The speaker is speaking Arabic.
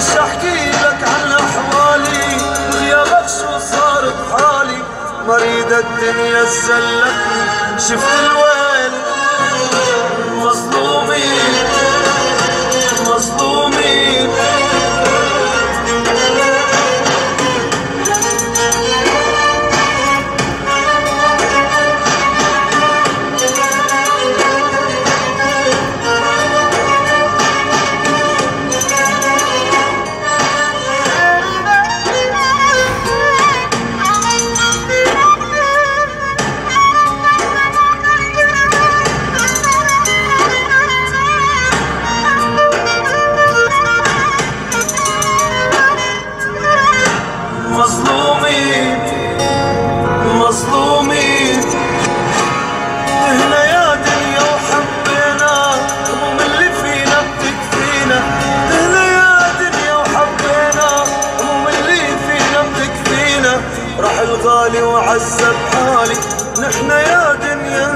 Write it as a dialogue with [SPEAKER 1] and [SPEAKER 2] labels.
[SPEAKER 1] احكي لك عن احوالي وغيابك شو صار بحالي. مريض الدنيا زلتني شفت الويل. مظلومين مظلومين مظلومين مظلومين. تهنا يا دنيا وحبينا هموم اللي فينا بتكفينا. تهنا يا دنيا وحبينا هموم اللي فينا بتكفينا. راح الغالي وعذب حالي نحنا يا دنيا